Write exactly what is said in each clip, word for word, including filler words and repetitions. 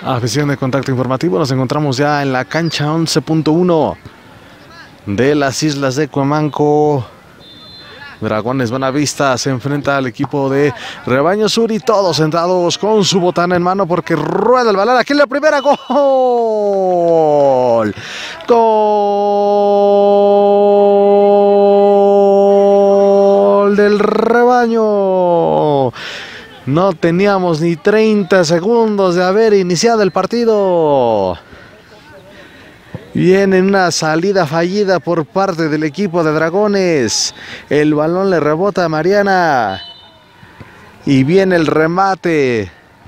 Afición de Contacto Informativo, nos encontramos ya en la cancha once punto uno de las Islas de Cuemanco. Dragones Buenavista se enfrenta al equipo de Rebaño Sur y todos sentados con su botana en mano porque rueda el balón. Aquí la primera, gol. Gol del Rebaño. No teníamos ni treinta segundos de haber iniciado el partido. Viene una salida fallida por parte del equipo de Dragones. El balón le rebota a Mariana. Y viene el remate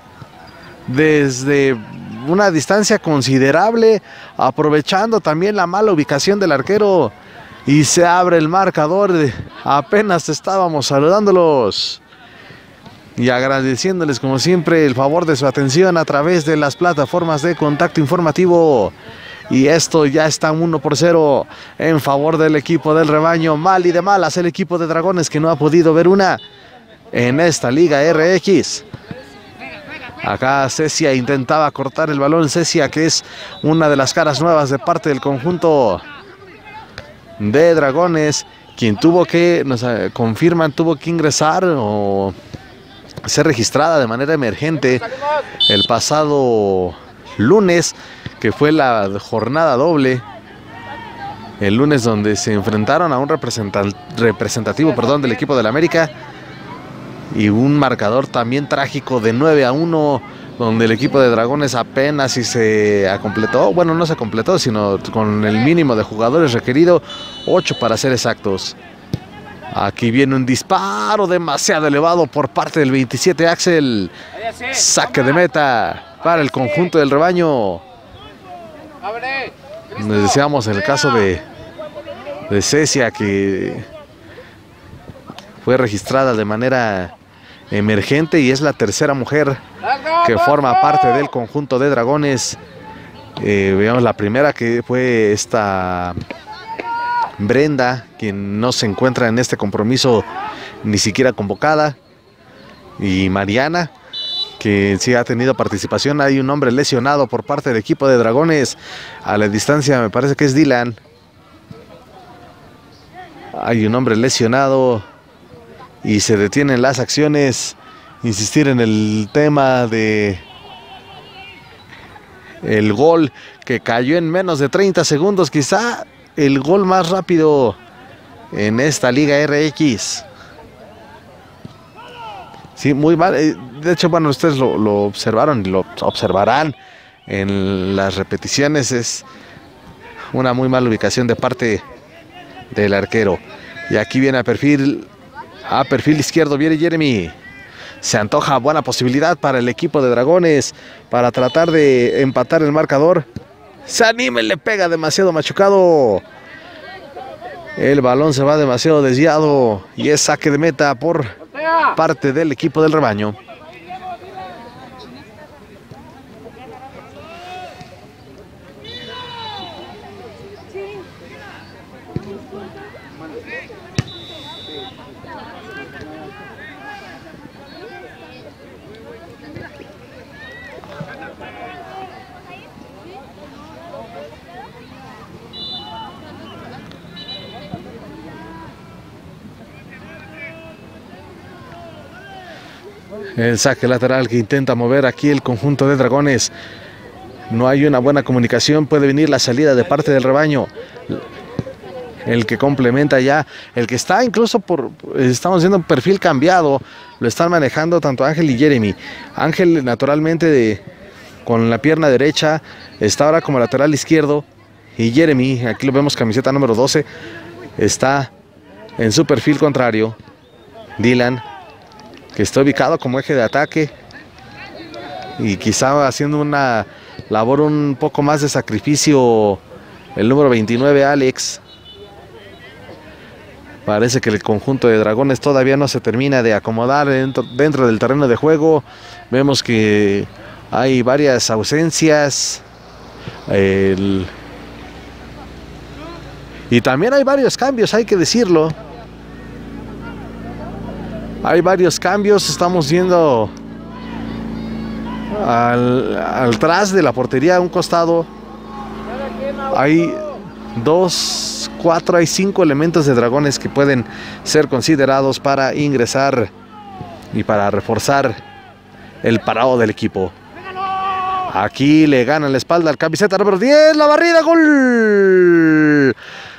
desde una distancia considerable, aprovechando también la mala ubicación del arquero. Y se abre el marcador. Apenas estábamos saludándolos y agradeciéndoles como siempre el favor de su atención a través de las plataformas de Contacto Informativo. Y esto ya está uno por cero en favor del equipo del Rebaño. Mal y de malas el equipo de Dragones, que no ha podido ver una en esta Liga R X. Acá Cecia intentaba cortar el balón. Cecia, que es una de las caras nuevas de parte del conjunto de Dragones, quien tuvo que, nos confirman, tuvo que ingresar o ser registrada de manera emergente el pasado lunes, que fue la jornada doble. El lunes, donde se enfrentaron a un representativo perdón, del equipo del América, y un marcador también trágico de nueve a uno, donde el equipo de Dragones apenas si se completó, bueno, no se completó, sino con el mínimo de jugadores requerido, ocho para ser exactos. Aquí viene un disparo demasiado elevado por parte del veintisiete, Axel. Saque de meta para el conjunto del Rebaño. Les decíamos en el caso de, de Cecia, que fue registrada de manera emergente y es la tercera mujer que forma parte del conjunto de Dragones. Eh, veamos la primera, que fue esta Brenda, quien no se encuentra en este compromiso ni siquiera convocada, y Mariana, que sí ha tenido participación. Hay un hombre lesionado por parte del equipo de Dragones a la distancia, me parece que es Dylan. Hay un hombre lesionado y se detienen las acciones. Insistir en el tema de el gol que cayó en menos de treinta segundos, quizá el gol más rápido en esta Liga R X. Sí, muy mal. De hecho, bueno, ustedes lo, lo observaron y lo observarán en las repeticiones. Es una muy mala ubicación de parte del arquero. Y aquí viene a perfil, a perfil izquierdo, viene Jeremy. Se antoja buena posibilidad para el equipo de Dragones para tratar de empatar el marcador. Se anima y le pega demasiado machucado. El balón se va demasiado desviado y es saque de meta por parte del equipo del Rebaño. El saque lateral que intenta mover aquí el conjunto de Dragones. No hay una buena comunicación. Puede venir la salida de parte del Rebaño. El que complementa ya, el que está incluso por, estamos viendo un perfil cambiado. Lo están manejando tanto Ángel y Jeremy. Ángel, naturalmente, de, con la pierna derecha, está ahora como lateral izquierdo. Y Jeremy, aquí lo vemos, camiseta número doce, está en su perfil contrario. Dylan, que está ubicado como eje de ataque y quizá haciendo una labor un poco más de sacrificio, el número veintinueve, Alex. Parece que el conjunto de Dragones todavía no se termina de acomodar dentro, dentro del terreno de juego. Vemos que hay varias ausencias. El... Y también hay varios cambios, hay que decirlo. Hay varios cambios, estamos viendo al, al tras de la portería, a un costado, hay dos, cuatro, hay cinco elementos de Dragones que pueden ser considerados para ingresar y para reforzar el parado del equipo. Aquí le gana la espalda al camiseta número diez, la barrida, gol.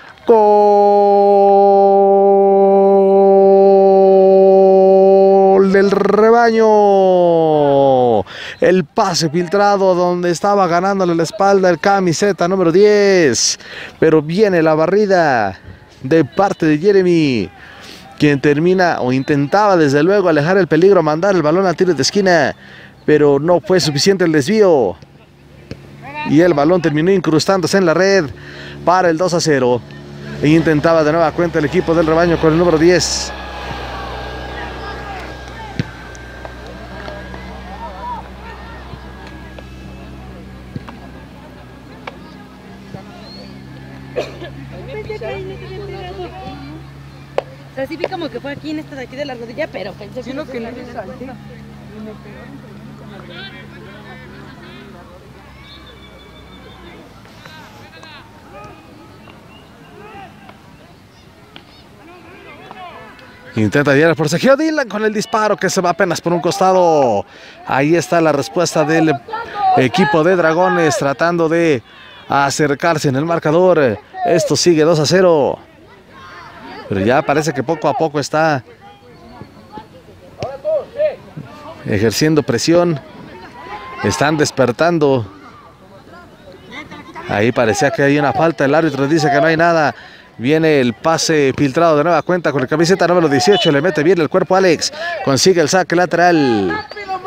Gol del Rebaño. El pase filtrado donde estaba ganándole la espalda el camiseta número diez. Pero viene la barrida de parte de Jeremy, quien termina o intentaba desde luego alejar el peligro, mandar el balón a tiro de esquina, pero no fue suficiente el desvío. Y el balón terminó incrustándose en la red para el dos a cero. E intentaba de nueva cuenta el equipo del Rebaño con el número diez. O sea, sí vi como que fue aquí en esta de aquí de la rodilla, pero pensé Sino que... que no le salté. Intenta llegar por Sergio Dylan con el disparo que se va apenas por un costado. Ahí está la respuesta del equipo de Dragones tratando de acercarse en el marcador. Esto sigue dos a cero. Pero ya parece que poco a poco está ejerciendo presión. Están despertando. Ahí parecía que hay una falta. El árbitro dice que no hay nada. Viene el pase filtrado de nueva cuenta con el camiseta número dieciocho. Le mete bien el cuerpo a Alex. Consigue el saque lateral.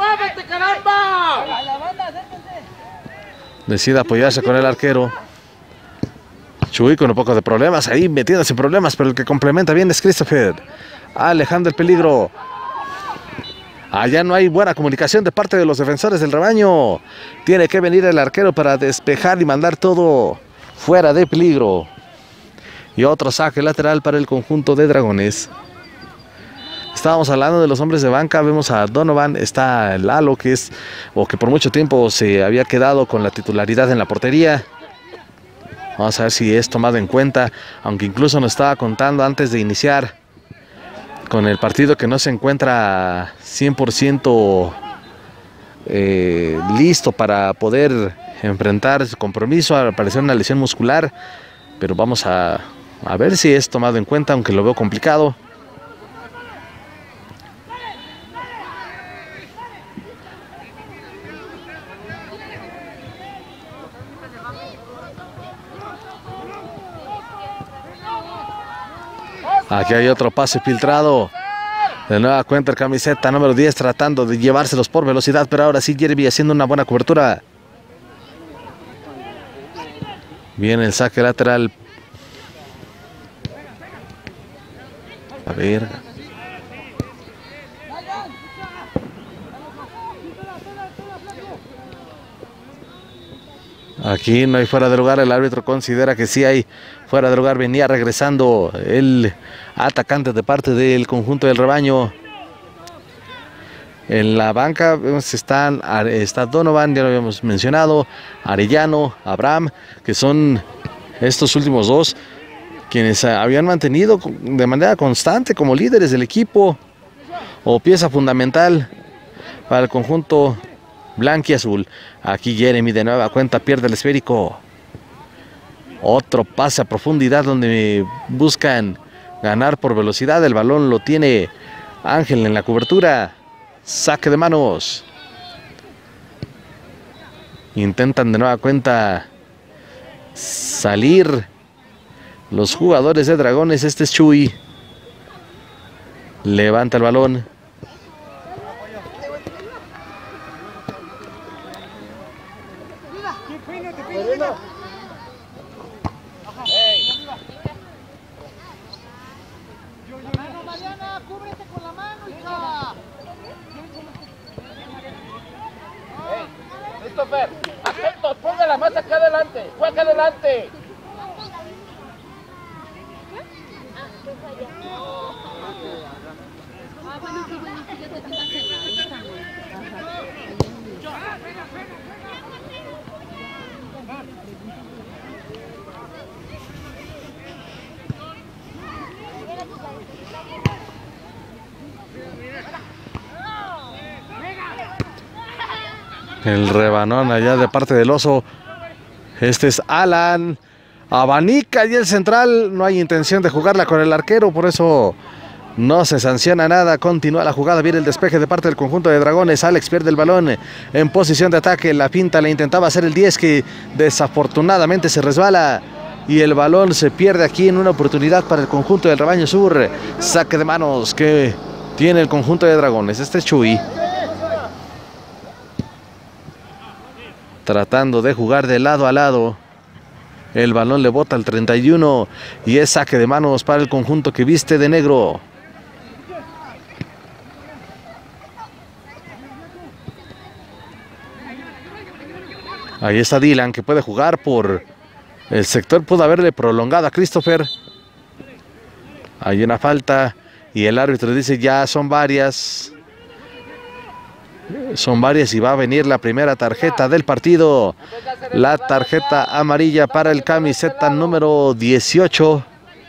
Decide apoyarse con el arquero. Chuy con un poco de problemas ahí, metiéndose en problemas, pero el que complementa bien es Christopher. Alejando el peligro. Allá no hay buena comunicación de parte de los defensores del Rebaño. Tiene que venir el arquero para despejar y mandar todo fuera de peligro. Y otro saque lateral para el conjunto de Dragones. Estábamos hablando de los hombres de banca. Vemos a Donovan, está Lalo, que es, o que por mucho tiempo se había quedado con la titularidad en la portería. Vamos a ver si es tomado en cuenta, aunque incluso nos estaba contando antes de iniciar con el partido que no se encuentra cien por ciento eh, listo para poder enfrentar su compromiso. Al parecer una lesión muscular, pero vamos a, a ver si es tomado en cuenta, aunque lo veo complicado. Aquí hay otro pase filtrado. De nueva cuenta el camiseta número diez tratando de llevárselos por velocidad, pero ahora sí Jeremy haciendo una buena cobertura. Viene el saque lateral. A ver. Aquí no hay fuera de lugar, el árbitro considera que sí hay fuera de lugar. Venía regresando el atacante de parte del conjunto del Rebaño. En la banca vemos están, está Donovan, ya lo habíamos mencionado, Arellano, Abraham, que son estos últimos dos quienes habían mantenido de manera constante como líderes del equipo o pieza fundamental para el conjunto blanquiazul. Aquí Jeremy de nueva cuenta pierde el esférico. Otro pase a profundidad donde buscan ganar por velocidad. El balón lo tiene Ángel en la cobertura. Saque de manos. Intentan de nueva cuenta salir los jugadores de Dragones. Este es Chuy. Levanta el balón. Christopher, atentos, póngala más acá adelante, fue acá adelante. El rebanón allá de parte del Oso. Este es Alan. Abanica y el central. No hay intención de jugarla con el arquero, por eso no se sanciona nada. Continúa la jugada. Viene el despeje de parte del conjunto de Dragones. Alex pierde el balón en posición de ataque. La pinta le intentaba hacer el diez, que desafortunadamente se resbala. Y el balón se pierde aquí en una oportunidad para el conjunto del Rebaño Sur. Saque de manos que tiene el conjunto de Dragones. Este es Chuy, tratando de jugar de lado a lado. El balón le bota al treinta y uno y es saque de manos para el conjunto que viste de negro. Ahí está Dylan, que puede jugar por el sector. Pudo haberle prolongado a Christopher. Hay una falta y el árbitro dice ya son varias. Son varias y va a venir la primera tarjeta del partido. La tarjeta amarilla para el camiseta número dieciocho.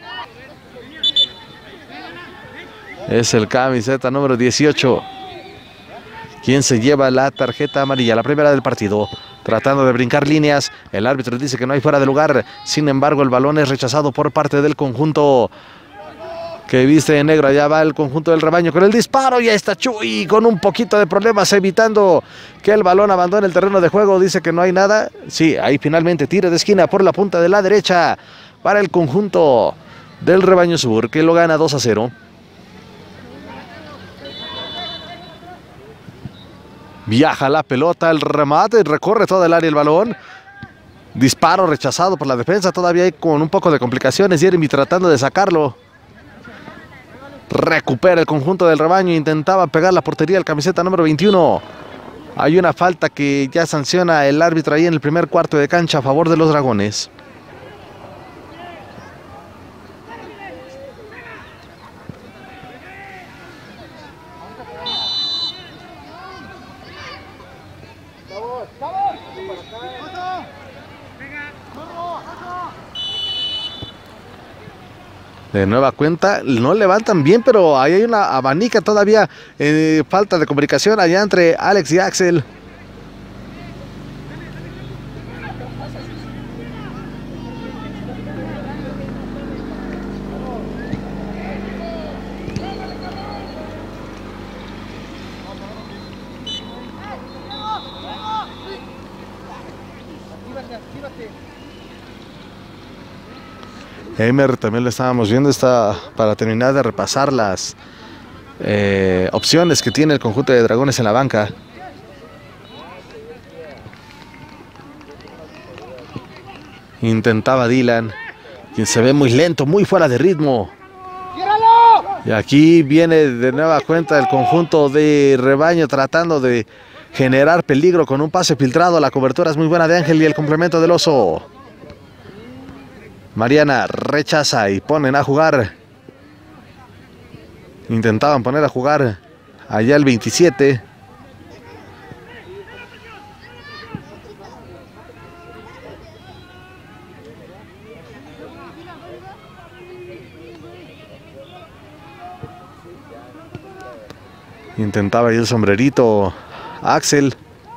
Es el camiseta número dieciocho quien se lleva la tarjeta amarilla, la primera del partido. Tratando de brincar líneas, el árbitro dice que no hay fuera de lugar. Sin embargo, el balón es rechazado por parte del conjunto que viste de negro. Allá va el conjunto del Rebaño con el disparo. Y ahí está Chuy con un poquito de problemas, evitando que el balón abandone el terreno de juego. Dice que no hay nada. Sí, ahí finalmente tiro de esquina por la punta de la derecha para el conjunto del Rebaño Sur, que lo gana dos a cero. Viaja la pelota, el remate, recorre toda el área el balón. Disparo rechazado por la defensa. Todavía hay con un poco de complicaciones. Jeremy tratando de sacarlo. Recupera el conjunto del Rebaño. Intentaba pegar la portería al camiseta número veintiuno. Hay una falta que ya sanciona el árbitro ahí en el primer cuarto de cancha a favor de los Dragones. De nueva cuenta, no levantan bien, pero ahí hay una abanica todavía. Eh, falta de comunicación allá entre Alex y Axel. Emer también lo estábamos viendo. Está para terminar de repasar las eh, opciones que tiene el conjunto de Dragones en la banca. Intentaba Dylan, quien se ve muy lento, muy fuera de ritmo. Y aquí viene de nueva cuenta el conjunto de Rebaño tratando de generar peligro con un pase filtrado. La cobertura es muy buena de Ángel y el complemento del Oso. Mariana rechaza y ponen a jugar. Intentaban poner a jugar allá el veintisiete. Intentaba ahí el sombrerito Axel.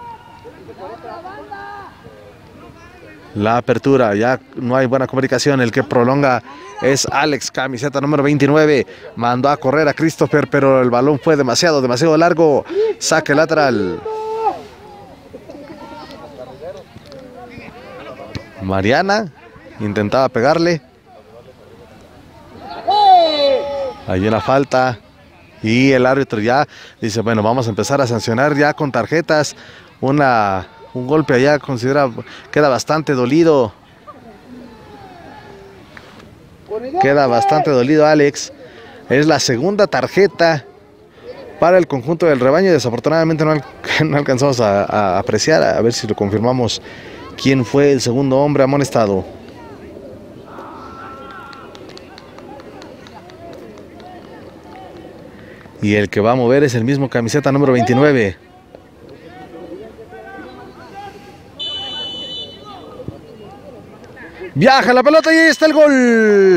La apertura, ya no hay buena comunicación. El que prolonga es Alex, camiseta número veintinueve. Mandó a correr a Christopher, pero el balón fue demasiado, demasiado largo. Saque lateral. Mariana intentaba pegarle. Hay una falta. Y el árbitro ya dice, bueno, vamos a empezar a sancionar ya con tarjetas. Una... Un golpe allá considera, queda bastante dolido. Queda bastante dolido Alex. Es la segunda tarjeta para el conjunto del Rebaño. Desafortunadamente no, al, no alcanzamos a, a apreciar, a ver si lo confirmamos, quién fue el segundo hombre amonestado. Y el que va a mover es el mismo camiseta número veintinueve. Viaja la pelota y ahí está el gol.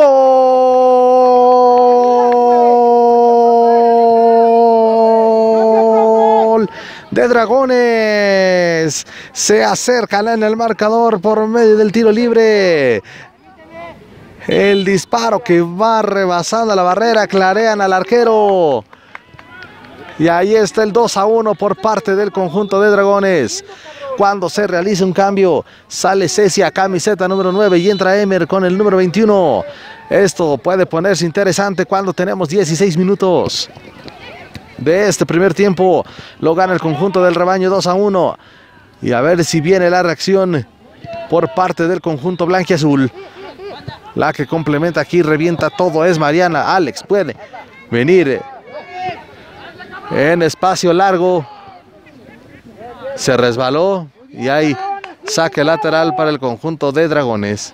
Gol de Dragones. Se acercan en el marcador por medio del tiro libre. El disparo que va rebasando la barrera, clarean al arquero. Y ahí está el dos a uno por parte del conjunto de Dragones. Cuando se realiza un cambio, sale Cecia, camiseta número nueve, y entra Emer con el número veintiuno. Esto puede ponerse interesante cuando tenemos dieciséis minutos de este primer tiempo. Lo gana el conjunto del rebaño dos a uno. Y a ver si viene la reacción por parte del conjunto blanquiazul. La que complementa aquí, revienta todo, es Mariana. Alex puede venir en espacio largo. Se resbaló y hay saque lateral para el conjunto de Dragones.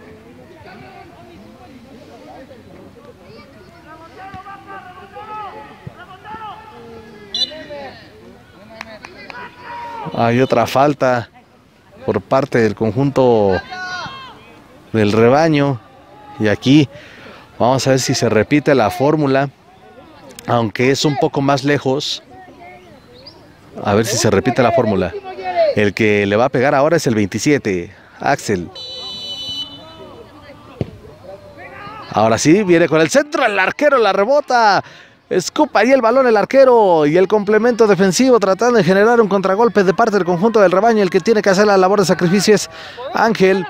Hay otra falta por parte del conjunto del rebaño. Y aquí vamos a ver si se repite la fórmula, aunque es un poco más lejos. A ver si se repite la fórmula. El que le va a pegar ahora es el veintisiete, Axel. Ahora sí, viene con el centro, el arquero la rebota. Escupa ahí el balón el arquero y el complemento defensivo tratando de generar un contragolpe de parte del conjunto del rebaño. El que tiene que hacer la labor de sacrificio es Ángel.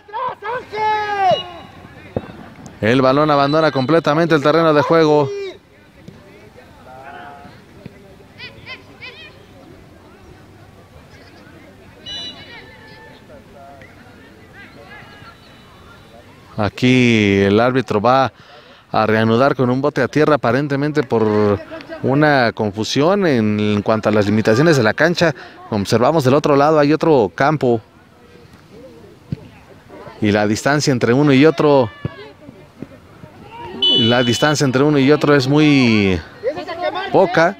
El balón abandona completamente el terreno de juego. Aquí el árbitro va a reanudar con un bote a tierra, aparentemente por una confusión en, en cuanto a las limitaciones de la cancha. Observamos del otro lado, hay otro campo. Y la distancia entre uno y otro... La distancia entre uno y otro es muy poca.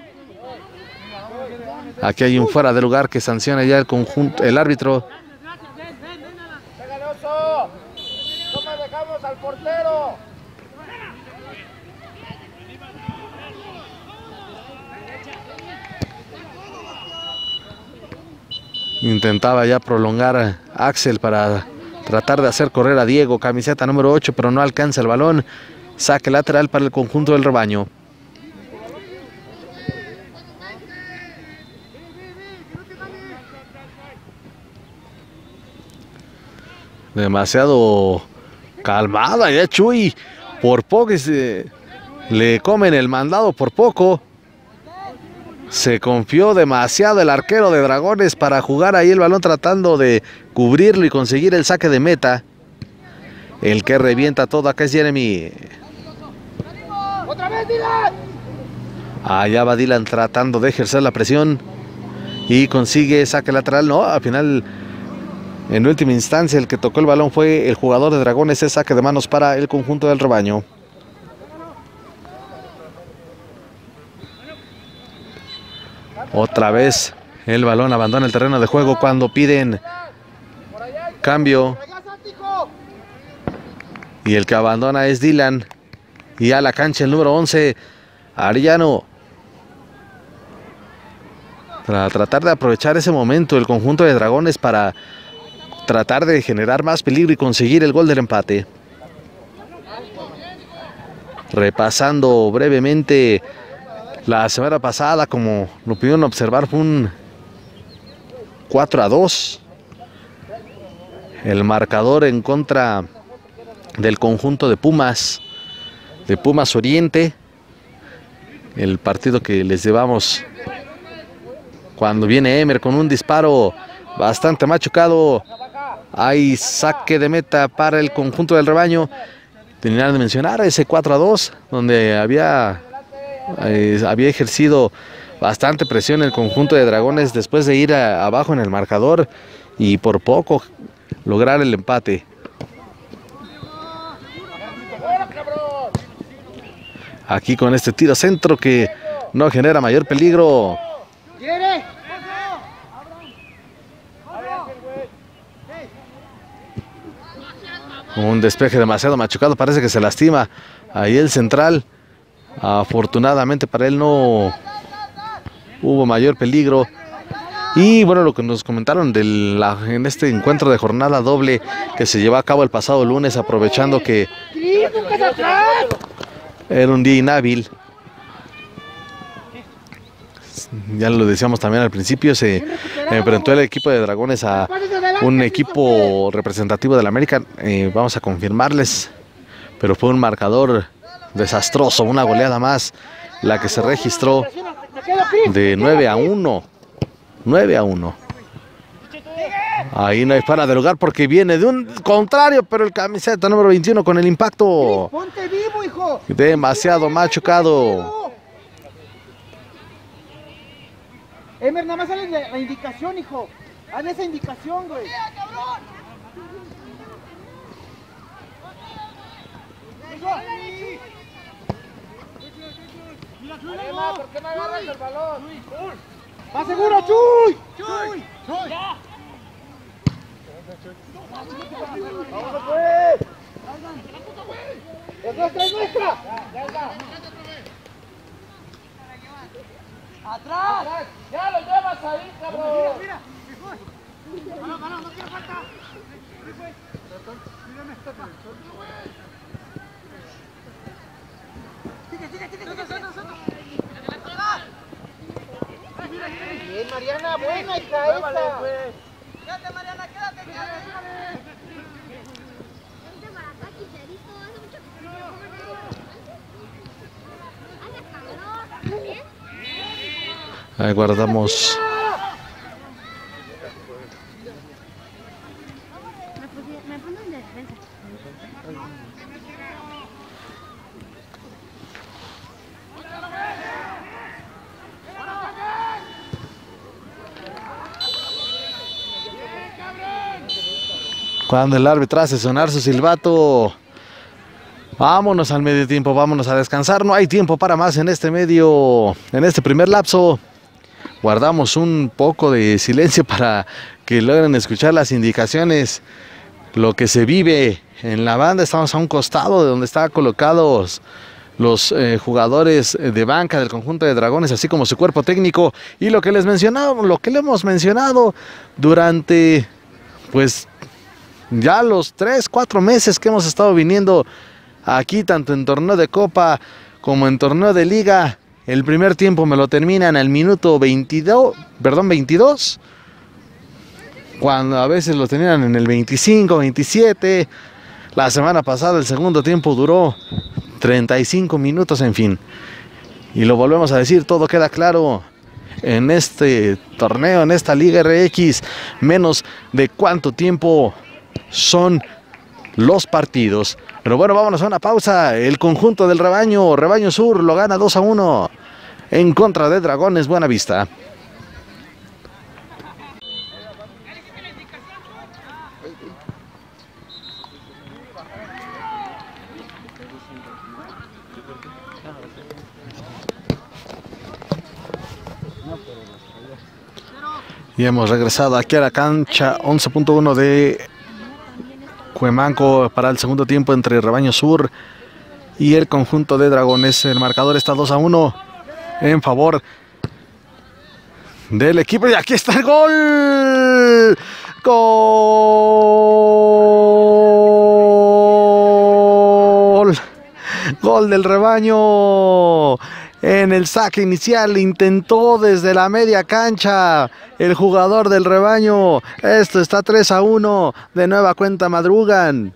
Aquí hay un fuera de lugar que sanciona ya el conjunto, el árbitro. Al portero. Intentaba ya prolongar a Axel para tratar de hacer correr a Diego, camiseta número ocho, pero no alcanza el balón. Saque lateral para el conjunto del rebaño. Demasiado calmada ya Chuy. Por poco se le comen el mandado por poco. Se confió demasiado el arquero de Dragones para jugar ahí el balón tratando de cubrirlo y conseguir el saque de meta. El que revienta todo acá es Jeremy. ¡Otra vez, Dylan! Allá va Dylan tratando de ejercer la presión y consigue saque lateral. No, al final, en última instancia, el que tocó el balón fue el jugador de Dragones. Es saque de manos para el conjunto del rebaño. Otra vez el balón abandona el terreno de juego cuando piden cambio. Y el que abandona es Dylan. Y a la cancha el número once, Arellano. Para tratar de aprovechar ese momento el conjunto de Dragones para tratar de generar más peligro y conseguir el gol del empate. Repasando brevemente la semana pasada, como lo pudieron observar, fue un cuatro a dos. El marcador en contra del conjunto de Pumas, de Pumas Oriente. El partido que les llevamos cuando viene Emer con un disparo bastante machucado. Hay saque de meta para el conjunto del rebaño. Tenía de mencionar ese cuatro a dos, donde había, eh, había ejercido bastante presión el conjunto de Dragones después de ir a, abajo en el marcador y por poco lograr el empate. Aquí con este tiro centro que no genera mayor peligro. Un despeje demasiado machucado, parece que se lastima ahí el central. Afortunadamente para él no hubo mayor peligro. Y bueno, lo que nos comentaron de la, en este encuentro de jornada doble que se llevó a cabo el pasado lunes, aprovechando que era un día inhábil. Ya lo decíamos también al principio, se enfrentó el equipo de Dragones a un equipo representativo del América. Eh, vamos a confirmarles, pero fue un marcador desastroso, una goleada más la que se registró de nueve a uno. nueve a uno. Ahí no hay para derogar porque viene de un contrario, pero el camiseta número veintiuno con el impacto demasiado machucado. Emer, nada más sale la, la indicación, hijo. Haz esa indicación, güey. Arema, ¿por qué no agarras el balón? ¡Va seguro, Chuy! ¡Chuy! ¡Chuy! ¡Vamos, pues! ¡Es nuestra, es nuestra! ¡Atrás! ¡Ya lo llevas ahí, cabrón! ¡Mira, mira! ¡Mejor! ¡Balón, balón! ¡No quiero falta! ¡Sigue, sigue, sigue! Bien, Mariana, buena hija esa. Quédate, Mariana, quédate, quédate. Ahí guardamos. Me pongo en defensa. Cuando el árbitro hace sonar su silbato, vámonos al medio tiempo, vámonos a descansar. No hay tiempo para más en este medio, en este primer lapso. Guardamos un poco de silencio para que logren escuchar las indicaciones, lo que se vive en la banda. Estamos a un costado de donde están colocados los eh, jugadores de banca del conjunto de Dragones, así como su cuerpo técnico. Y lo que les mencionamos, lo que le hemos mencionado durante, pues, ya los tres, cuatro meses que hemos estado viniendo aquí, tanto en torneo de Copa como en torneo de Liga. El primer tiempo me lo terminan al minuto veintidós, perdón, veintidós. Cuando a veces lo tenían en el veinticinco, veintisiete. La semana pasada el segundo tiempo duró treinta y cinco minutos, en fin. Y lo volvemos a decir, todo queda claro en este torneo, en esta Liga R X. Menos de cuánto tiempo son los partidos. Pero bueno, vámonos a una pausa. El conjunto del Rebaño, Rebaño Sur, lo gana dos a uno en contra de Dragones Buenavista. Y hemos regresado aquí a la cancha once punto uno de Cuemanco para el segundo tiempo entre Rebaño Sur y el conjunto de Dragones. El marcador está dos a uno en favor del equipo. Y aquí está el gol. Gol. Gol del Rebaño. En el saque inicial intentó desde la media cancha el jugador del Rebaño. Esto está tres a uno. De nueva cuenta madrugan.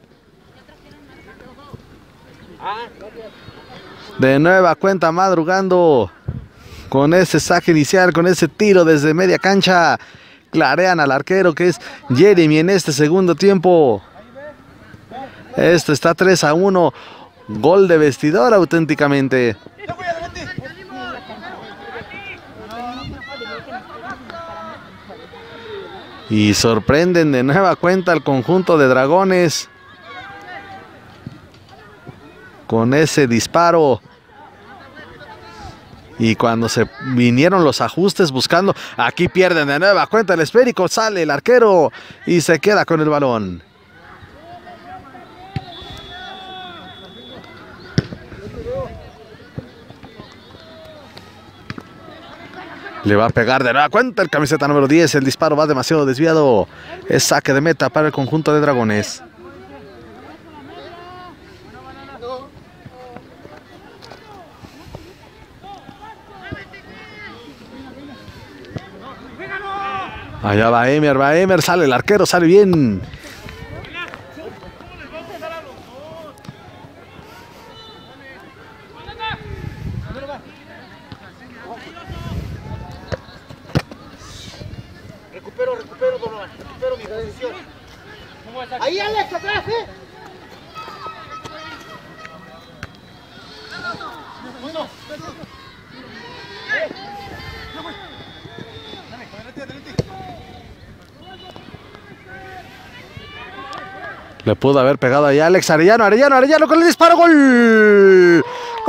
De nueva cuenta madrugando. Con ese saque inicial, con ese tiro desde media cancha. Clarean al arquero que es Jeremy en este segundo tiempo. Esto está tres a uno. Gol de vestidor auténticamente. Y sorprenden de nueva cuenta al conjunto de Dragones con ese disparo. Y cuando se vinieron los ajustes buscando, aquí pierden de nueva cuenta el esférico, sale el arquero y se queda con el balón. Le va a pegar de nueva cuenta el camiseta número diez. El disparo va demasiado desviado. Es saque de meta para el conjunto de Dragones. Allá va Emer, va Emer, sale el arquero, sale bien. Recupero, recupero, Donovan. Recupero mi decisión. Ahí, Alex, atrás, ¿eh? Uno. Le pudo haber pegado ahí Alex Arellano, Arellano, Arellano con el disparo, gol.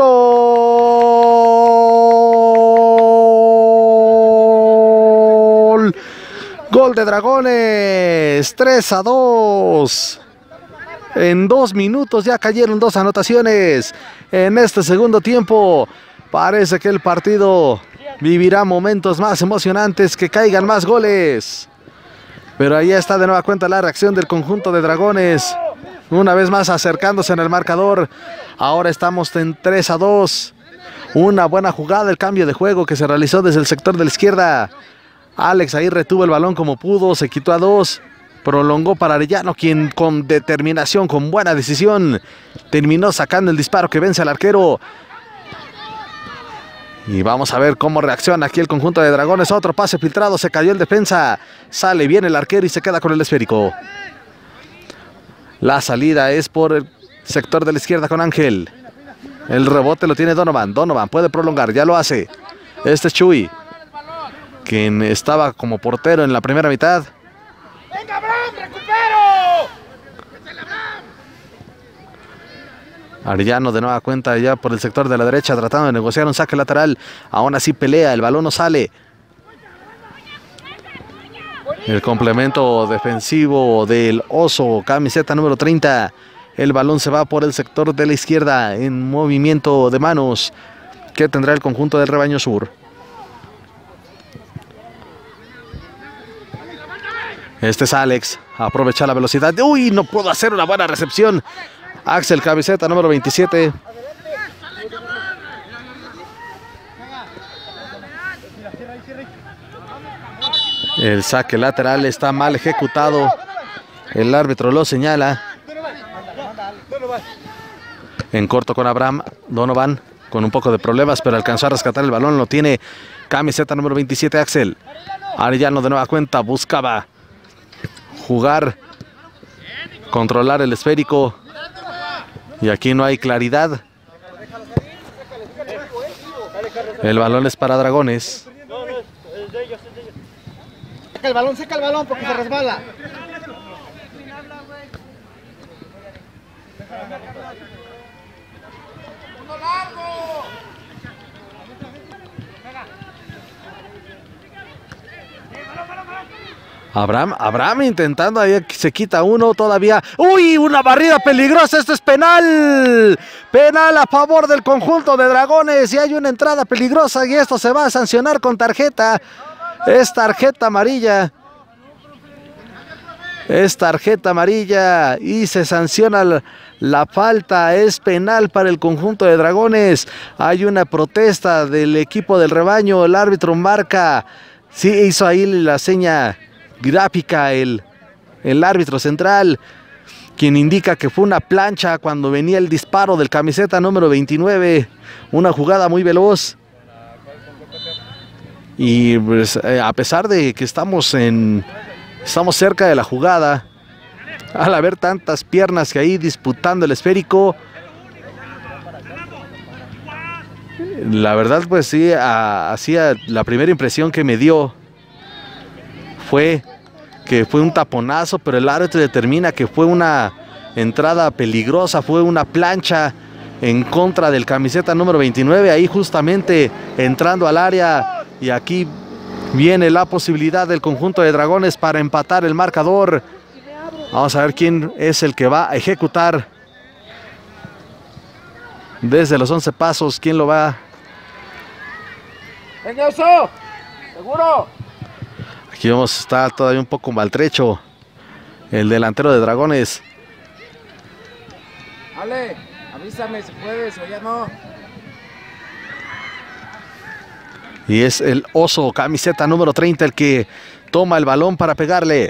Gol. Gol de Dragones, tres a dos. En dos minutos ya cayeron dos anotaciones. En este segundo tiempo parece que el partido vivirá momentos más emocionantes, que caigan más goles. Pero ahí está de nueva cuenta la reacción del conjunto de Dragones. Una vez más acercándose en el marcador. Ahora estamos en tres a dos. Una buena jugada, el cambio de juego que se realizó desde el sector de la izquierda. Alex ahí retuvo el balón como pudo, se quitó a dos. Prolongó para Arellano, quien con determinación, con buena decisión, terminó sacando el disparo que vence al arquero. Y vamos a ver cómo reacciona aquí el conjunto de Dragones. Otro pase filtrado, se cayó el defensa. Sale bien el arquero y se queda con el esférico. La salida es por el sector de la izquierda con Ángel. El rebote lo tiene Donovan. Donovan puede prolongar, ya lo hace. Este es Chuy, quien estaba como portero en la primera mitad. ¡Venga, Abraham, recupero! Arellano de nueva cuenta ya por el sector de la derecha tratando de negociar un saque lateral. Aún así pelea, el balón no sale. El complemento defensivo del Oso, camiseta número treinta. El balón se va por el sector de la izquierda en movimiento de manos que tendrá el conjunto del Rebaño Sur. Este es Alex, aprovecha la velocidad. Uy, no pudo hacer una buena recepción. Axel, camiseta número veintisiete. El saque lateral está mal ejecutado. El árbitro lo señala. En corto con Abraham. Donovan con un poco de problemas, pero alcanzó a rescatar el balón. Lo tiene camiseta número veintisiete, Axel. Arellano de nueva cuenta buscaba jugar, controlar el esférico. Y aquí no hay claridad. El balón es para Dragones. Saca el balón, saca el balón porque se resbala. Abraham, Abraham intentando, ahí se quita uno todavía. ¡Uy! Una barrida peligrosa, esto es penal. Penal a favor del conjunto de Dragones y hay una entrada peligrosa y esto se va a sancionar con tarjeta. Es tarjeta amarilla. Es tarjeta amarilla y se sanciona la, la falta. Es penal para el conjunto de Dragones. Hay una protesta del equipo del Rebaño. El árbitro marca. Sí, hizo ahí la seña gráfica el, el árbitro central, quien indica que fue una plancha cuando venía el disparo del camiseta número veintinueve. Una jugada muy veloz. Y pues, eh, a pesar de que estamos en estamos cerca de la jugada, al haber tantas piernas que ahí disputando el esférico, la verdad pues sí, hacía la primera impresión que me dio fue que fue un taponazo, pero el árbitro determina que fue una entrada peligrosa, fue una plancha en contra del camiseta número veintinueve, ahí justamente entrando al área. Y aquí viene la posibilidad del conjunto de Dragones para empatar el marcador. Vamos a ver quién es el que va a ejecutar desde los once pasos. ¿Quién lo va? ¡Venga, Oso! ¿Seguro? Aquí vemos, está todavía un poco maltrecho el delantero de Dragones. Ale, avísame si puedes o ya no. Y es el Oso, camiseta número treinta, el que toma el balón para pegarle.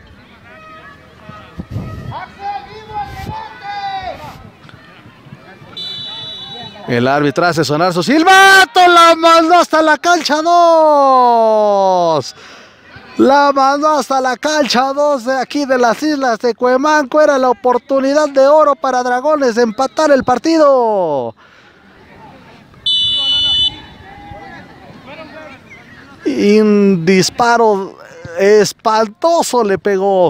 El árbitro hace sonar su silbato, la mandó hasta la cancha dos. La mandó hasta la cancha dos de aquí de las islas de Cuemanco. Era la oportunidad de oro para Dragones de empatar el partido. Y un disparo espantoso le pegó.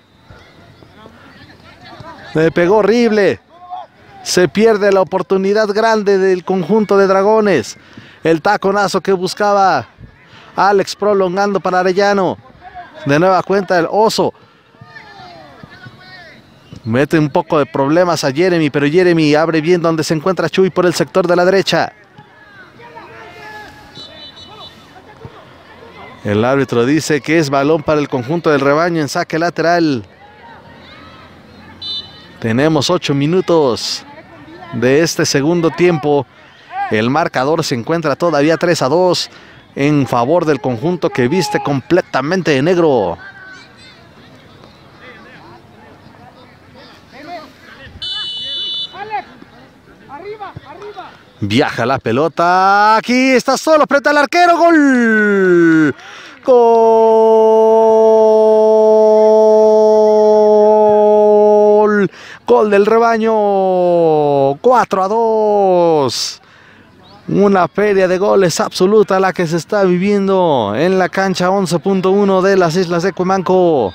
Le pegó horrible. Se pierde la oportunidad grande del conjunto de Dragones. El taconazo que buscaba Alex prolongando para Arellano. De nueva cuenta el Oso. Mete un poco de problemas a Jeremy, pero Jeremy abre bien donde se encuentra Chuy por el sector de la derecha. El árbitro dice que es balón para el conjunto del rebaño en saque lateral. Tenemos ocho minutos de este segundo tiempo. El marcador se encuentra todavía tres a dos en favor del conjunto que viste completamente de negro. Viaja la pelota. Aquí está solo frente al arquero. Gol. Gol. Gol del rebaño. cuatro a dos. Una feria de goles absoluta la que se está viviendo en la cancha once punto uno de las Islas de Cuemanco.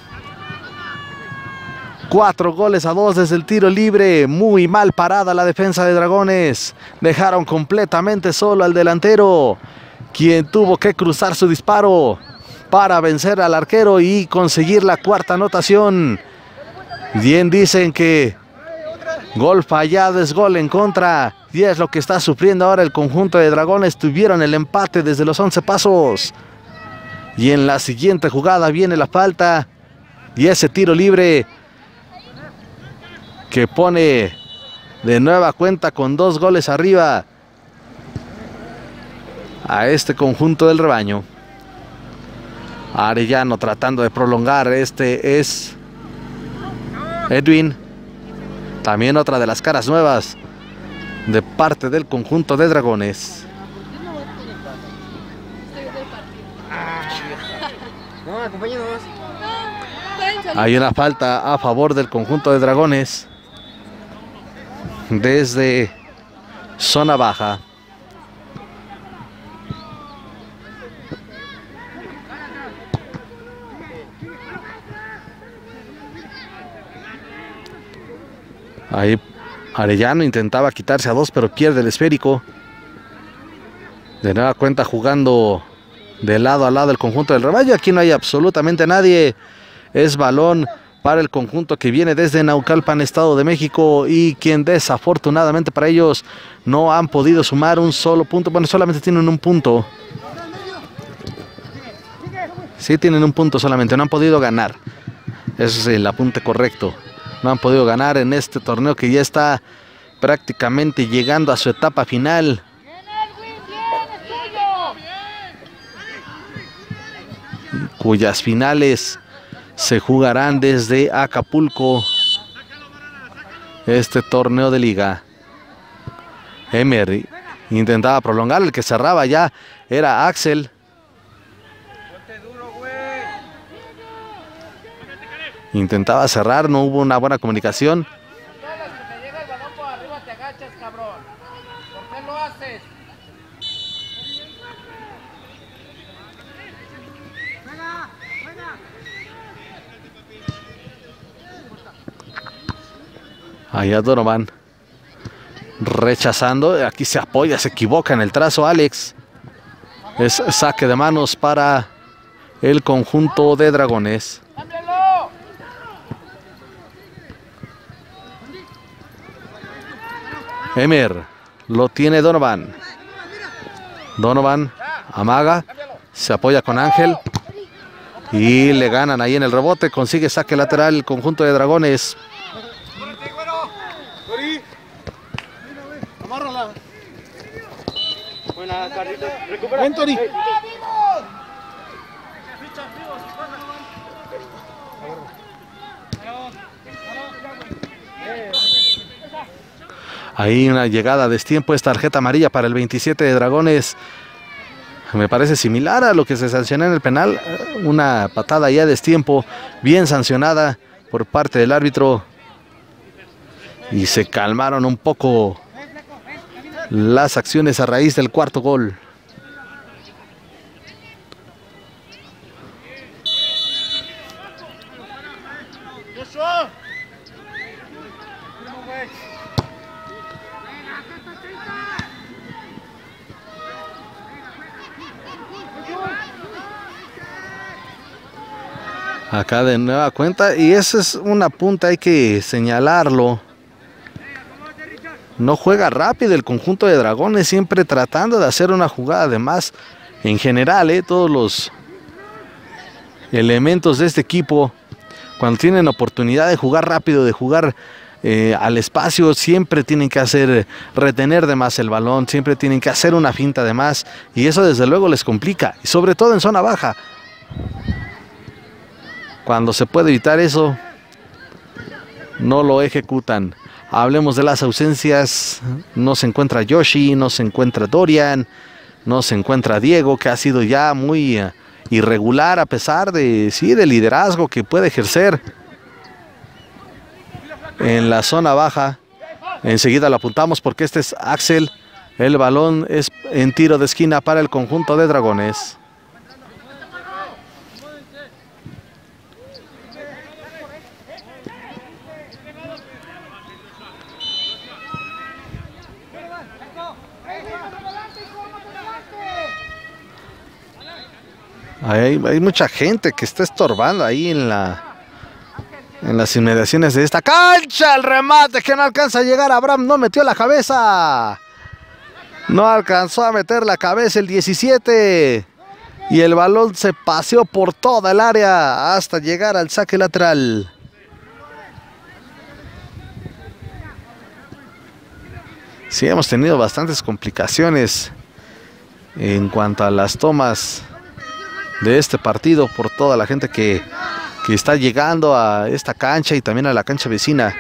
Cuatro goles a dos desde el tiro libre. Muy mal parada la defensa de Dragones. Dejaron completamente solo al delantero, quien tuvo que cruzar su disparo para vencer al arquero y conseguir la cuarta anotación. Bien dicen que gol fallado es gol en contra, y es lo que está sufriendo ahora el conjunto de Dragones. Tuvieron el empate desde los once pasos. Y en la siguiente jugada viene la falta y ese tiro libre que pone de nueva cuenta con dos goles arriba a este conjunto del rebaño. Arellano tratando de prolongar. Este es Edwin. También otra de las caras nuevas de parte del conjunto de Dragones. No, acompáñanos. Hay una falta a favor del conjunto de Dragones desde zona baja. Ahí Arellano intentaba quitarse a dos, pero pierde el esférico. De nueva cuenta jugando de lado a lado el conjunto del rebaño. Aquí no hay absolutamente nadie. Es balón para el conjunto que viene desde Naucalpan, Estado de México, y quien desafortunadamente para ellos no han podido sumar un solo punto. Bueno, solamente tienen un punto. Sí tienen un punto solamente, no han podido ganar. Ese es el apunte correcto. No han podido ganar en este torneo que ya está prácticamente llegando a su etapa final. Cuyas finales se jugarán desde Acapulco. Este torneo de liga. Emery intentaba prolongar, el que cerraba ya era Axel. Intentaba cerrar, no hubo una buena comunicación. Todas las que te llega el balón por arriba te agachas, cabrón. ¿Por qué lo haces? Allá Donovan rechazando. Aquí se apoya, se equivoca en el trazo Alex. Es saque de manos para el conjunto de Dragones. Emer lo tiene Donovan. Donovan amaga, Se apoya con Ángel. Y le ganan ahí en el rebote. Consigue saque lateral el conjunto de Dragones. Amárrala. Buena, Carlitos. Recupera. Ven, Tori. Ahí una llegada a destiempo, es tarjeta amarilla para el veintisiete de Dragones. Me parece similar a lo que se sancionó en el penal. Una patada ya a destiempo, bien sancionada por parte del árbitro. Y se calmaron un poco las acciones a raíz del cuarto gol. Acá de nueva cuenta, y esa es una punta, hay que señalarlo. No juega rápido el conjunto de Dragones, siempre tratando de hacer una jugada de más. En general, eh, todos los elementos de este equipo, cuando tienen oportunidad de jugar rápido, de jugar eh, al espacio, siempre tienen que hacer, retener de más el balón, siempre tienen que hacer una finta de más, y eso desde luego les complica, y sobre todo en zona baja. Cuando se puede evitar eso, no lo ejecutan. Hablemos de las ausencias. No se encuentra Yoshi, no se encuentra Dorian, no se encuentra Diego, que ha sido ya muy uh, irregular a pesar de, sí, del liderazgo que puede ejercer en la zona baja. Enseguida lo apuntamos porque este es Axel. El balón es en tiro de esquina para el conjunto de Dragones. Hay, hay mucha gente que está estorbando ahí en la en las inmediaciones de esta cancha. El remate que no alcanza a llegar. Abraham no metió la cabeza. No alcanzó a meter la cabeza el diecisiete. Y el balón se paseó por toda el área hasta llegar al saque lateral. Sí, hemos tenido bastantes complicaciones en cuanto a las tomas de este partido por toda la gente que, que está llegando a esta cancha y también a la cancha vecina.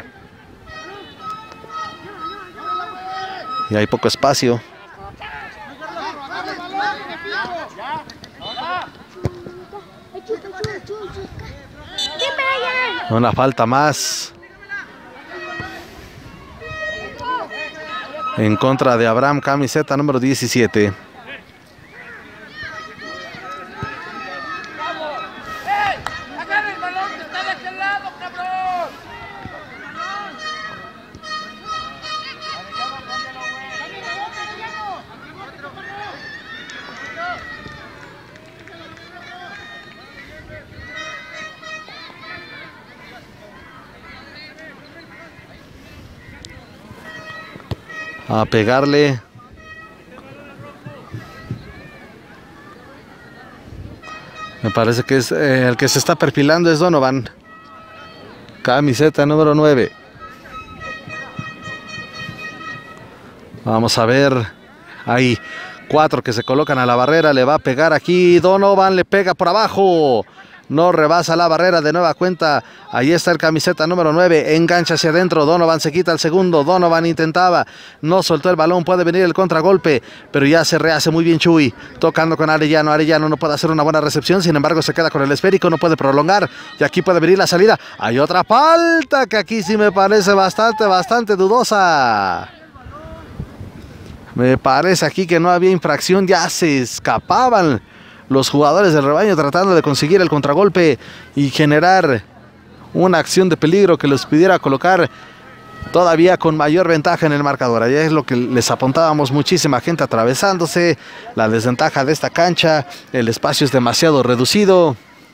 Y hay poco espacio. Una falta más en contra de Abraham, camiseta número diecisiete. A pegarle. Me parece que es eh, el que se está perfilando es Donovan. Camiseta número nueve. Vamos a ver. Hay cuatro que se colocan a la barrera. Le va a pegar aquí. Donovan le pega por abajo. No rebasa la barrera de nueva cuenta. Ahí está el camiseta número nueve. Engancha hacia adentro. Donovan se quita el segundo. Donovan intentaba. No soltó el balón. Puede venir el contragolpe. Pero ya se rehace muy bien Chuy. Tocando con Arellano. Arellano no puede hacer una buena recepción. Sin embargo se queda con el esférico. No puede prolongar. Y aquí puede venir la salida. Hay otra falta que aquí sí me parece bastante, bastante dudosa. Me parece aquí que no había infracción. Ya se escapaban los jugadores del rebaño tratando de conseguir el contragolpe y generar una acción de peligro que los pudiera colocar todavía con mayor ventaja en el marcador. Allá es lo que les apuntábamos, muchísima gente atravesándose, la desventaja de esta cancha, el espacio es demasiado reducido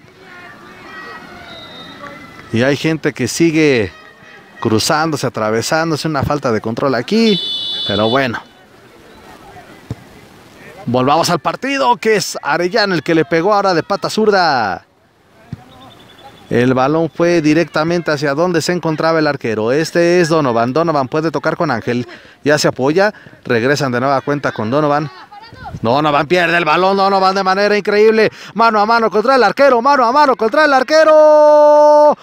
y hay gente que sigue cruzándose, atravesándose, una falta de control aquí, pero bueno. Volvamos al partido, que es Arellano el que le pegó ahora de pata zurda. El balón fue directamente hacia donde se encontraba el arquero. Este es Donovan. Donovan puede tocar con Ángel. Ya se apoya. Regresan de nueva cuenta con Donovan. Donovan pierde el balón. Donovan de manera increíble. Mano a mano contra el arquero. Mano a mano contra el arquero.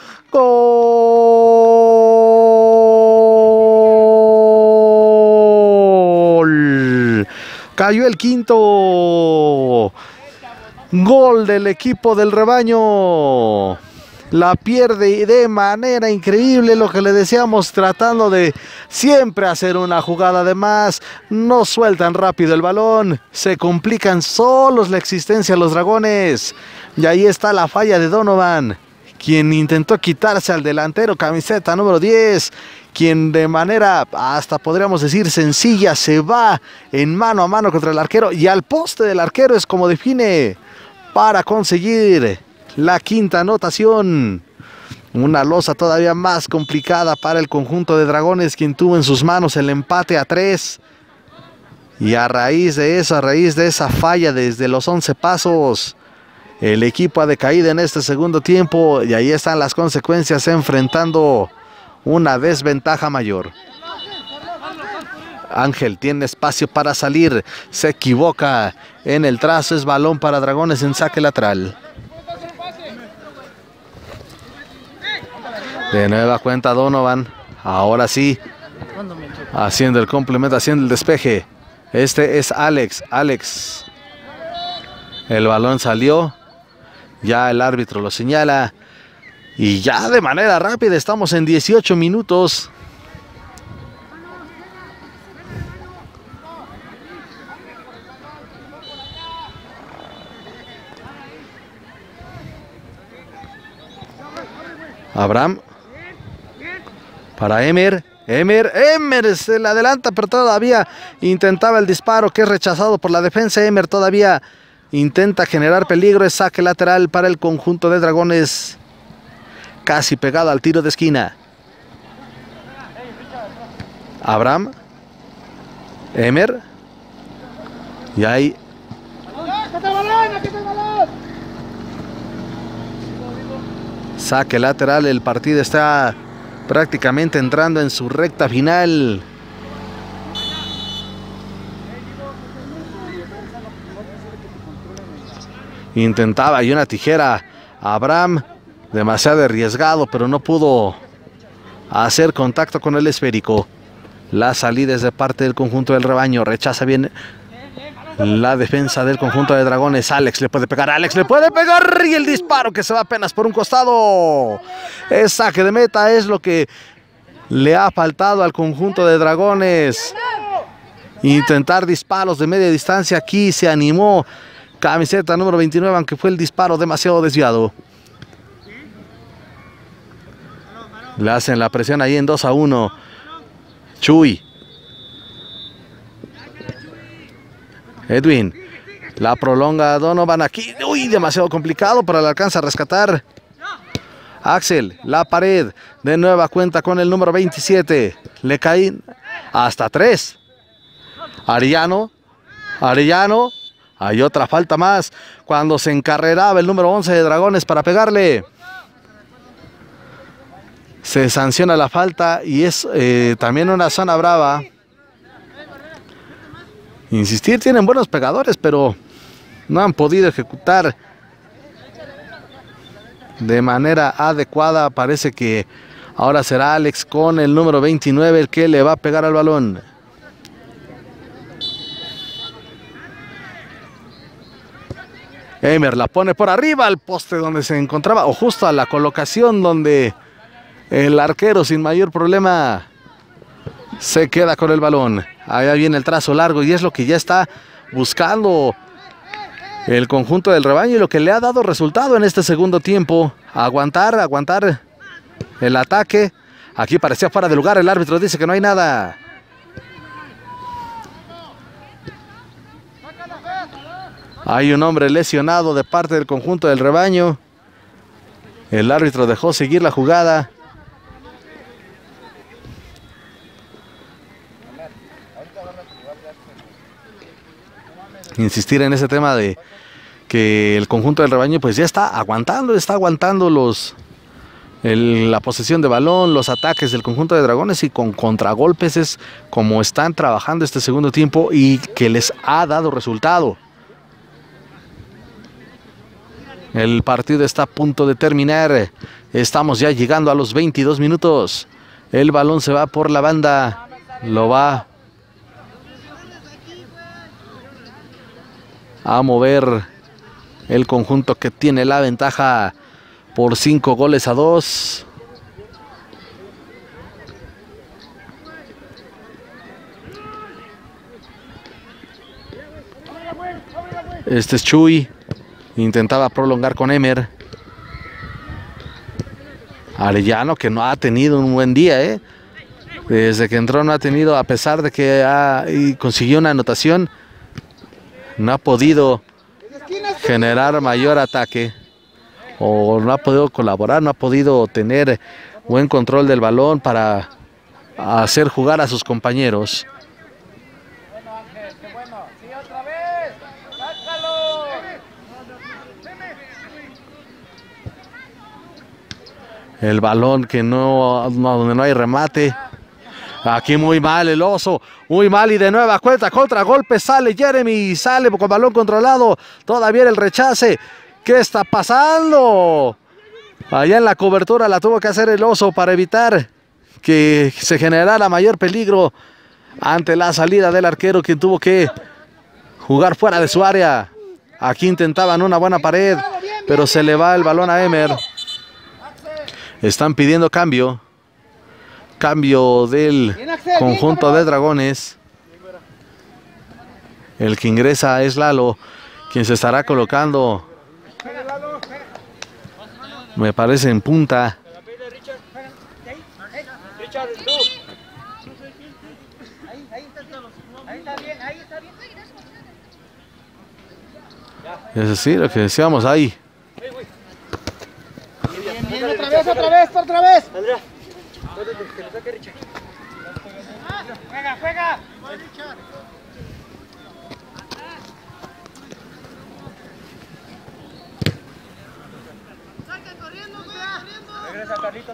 Gol. Cayó el quinto. Gol del equipo del Rebaño. La pierde de manera increíble, lo que le decíamos, tratando de siempre hacer una jugada de más. No sueltan rápido el balón, se complican solos la existencia los Dragones. Y ahí está la falla de Donovan, quien intentó quitarse al delantero, camiseta número diez, quien de manera, hasta podríamos decir sencilla, se va en mano a mano contra el arquero. Y al poste del arquero es como define para conseguir la quinta anotación. Una losa todavía más complicada para el conjunto de Dragones, quien tuvo en sus manos el empate a tres. Y a raíz de eso, a raíz de esa falla desde los once pasos, el equipo ha decaído en este segundo tiempo. Y ahí están las consecuencias, enfrentando una desventaja mayor. Ángel tiene espacio para salir, se equivoca en el trazo, es balón para Dragones en saque lateral. De nueva cuenta Donovan, ahora sí, haciendo el complemento, haciendo el despeje. Este es Alex, Alex. El balón salió, ya el árbitro lo señala. Y ya de manera rápida, estamos en dieciocho minutos. Abraham. Para Emer, Emer, Emer se le adelanta, pero todavía intentaba el disparo, que es rechazado por la defensa. Emer todavía intenta generar peligro, es saque lateral para el conjunto de Dragones, casi pegado al tiro de esquina. Abraham, Emer, y ahí saque lateral. El partido está prácticamente entrando en su recta final. Intentaba y una tijera Abraham, demasiado arriesgado, pero no pudo hacer contacto con el esférico. La salida es de parte del conjunto del Rebaño, rechaza bien la defensa del conjunto de Dragones. Alex le puede pegar, Alex le puede pegar, y el disparo que se va apenas por un costado. Es saque de meta, es lo que le ha faltado al conjunto de Dragones. Intentar disparos de media distancia, aquí se animó camiseta número veintinueve, aunque fue el disparo demasiado desviado. Le hacen la presión ahí en dos a uno. Chuy. Edwin, la prolonga Donovan aquí, uy, demasiado complicado, pero le alcanza a rescatar. Axel, la pared, de nueva cuenta con el número veintisiete, le caen hasta tres. Arellano, Arellano, hay otra falta más, cuando se encarreraba el número once de Dragones para pegarle. Se sanciona la falta y es eh, también una zona brava. Insistir, tienen buenos pegadores, pero no han podido ejecutar de manera adecuada. Parece que ahora será Alex con el número veintinueve el que le va a pegar al balón. Emer la pone por arriba al poste donde se encontraba, o justo a la colocación donde el arquero sin mayor problema se queda con el balón. Allá viene el trazo largo y es lo que ya está buscando el conjunto del Rebaño y lo que le ha dado resultado en este segundo tiempo. Aguantar, aguantar el ataque. Aquí parecía fuera de lugar, el árbitro dice que no hay nada. Hay un hombre lesionado de parte del conjunto del Rebaño. El árbitro dejó seguir la jugada. insistir en ese tema de que el conjunto del rebaño pues ya está aguantando, está aguantando los el, la posesión de balón, los ataques del conjunto de Dragones, y con contragolpes es como están trabajando este segundo tiempo y que les ha dado resultado. El partido está a punto de terminar, estamos ya llegando a los veintidós minutos. El balón se va por la banda, lo va a mover el conjunto que tiene la ventaja por cinco goles a dos. Este es Chuy, intentaba prolongar con Emer. Arellano, que no ha tenido un buen día, ¿eh? Desde que entró no ha tenido, a pesar de que ha, y consiguió una anotación, no ha podido generar mayor ataque, o no ha podido colaborar, no ha podido tener buen control del balón para hacer jugar a sus compañeros. Bueno, Ángel, qué bueno. Sí, otra vez. ¡Sácalo! El balón que no, no, donde no hay remate. Aquí muy mal el Oso, muy mal, y de nueva cuenta contra golpe sale Jeremy, sale con balón controlado, todavía el rechace. ¿Qué está pasando? Allá en la cobertura la tuvo que hacer el Oso para evitar que se generara mayor peligro ante la salida del arquero, quien tuvo que jugar fuera de su área. Aquí intentaban una buena pared, pero se le va el balón a Emer. Están pidiendo cambio. Cambio del conjunto de Dragones. El que ingresa es Lalo, quien se estará colocando, me parece, en punta. Es decir, lo que decíamos ahí. Otra vez, otra vez, otra vez. Juega, juega. Saca corriendo, güey, corriendo. Regresa Carlitos.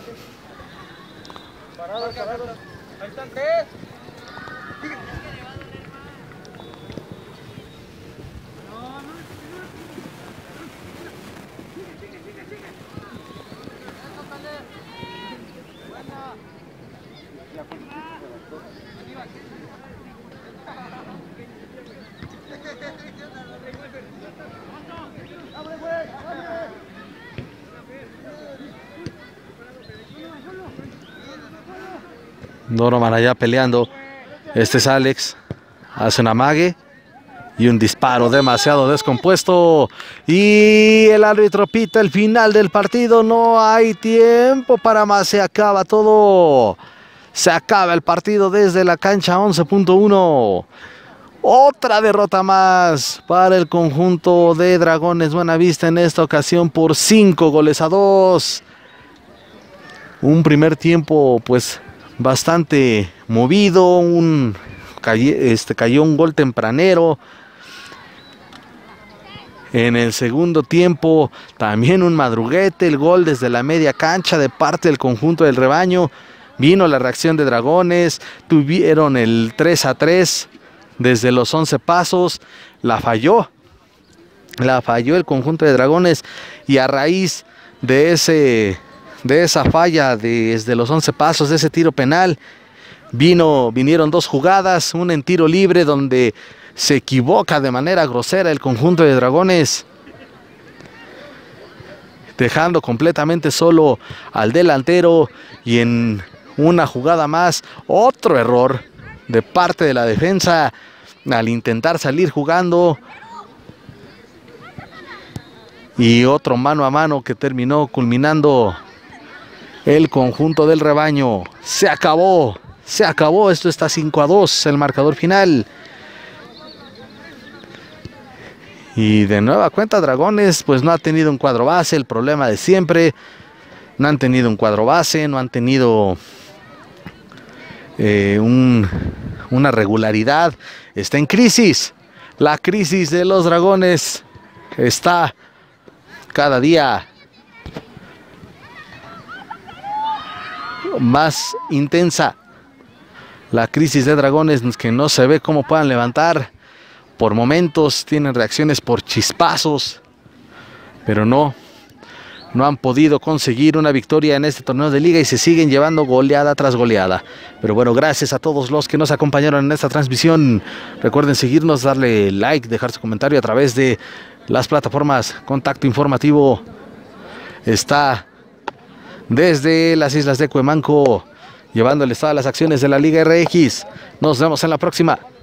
Parado, parado. Ahí están tres. Donovan allá peleando. Este es Alex. Hace un amague y un disparo demasiado descompuesto. Y el árbitro pita el final del partido. No hay tiempo para más. Se acaba todo. Se acaba el partido desde la cancha once punto uno. Otra derrota más para el conjunto de Dragones Buenavista, en esta ocasión por cinco goles a dos. Un primer tiempo pues bastante movido, un, este, cayó un gol tempranero. En el segundo tiempo también un madruguete, el gol desde la media cancha de parte del conjunto del rebaño. Vino la reacción de Dragones, tuvieron el tres a tres desde los once pasos, la falló, la falló el conjunto de Dragones, y a raíz de ese... de esa falla desde los once pasos, de ese tiro penal, vino, vinieron dos jugadas, una en tiro libre donde se equivoca de manera grosera el conjunto de Dragones, dejando completamente solo al delantero, y en una jugada más, otro error de parte de la defensa al intentar salir jugando, y otro mano a mano que terminó culminando el conjunto del rebaño. Se acabó, se acabó, esto está cinco a dos, el marcador final. Y de nueva cuenta Dragones pues no ha tenido un cuadro base, el problema de siempre. No han tenido un cuadro base, no han tenido eh, un, una regularidad. Está en crisis. La crisis de los Dragones está cada día más intensa. La crisis de Dragones que no se ve cómo puedan levantar. Por momentos tienen reacciones por chispazos, pero no, no han podido conseguir una victoria en este torneo de liga y se siguen llevando goleada tras goleada. Pero bueno, gracias a todos los que nos acompañaron en esta transmisión. Recuerden seguirnos, darle like, dejar su comentario a través de las plataformas. Contacto Informativo está desde las islas de Cuemanco, llevándoles todas las acciones de la Liga R X. Nos vemos en la próxima.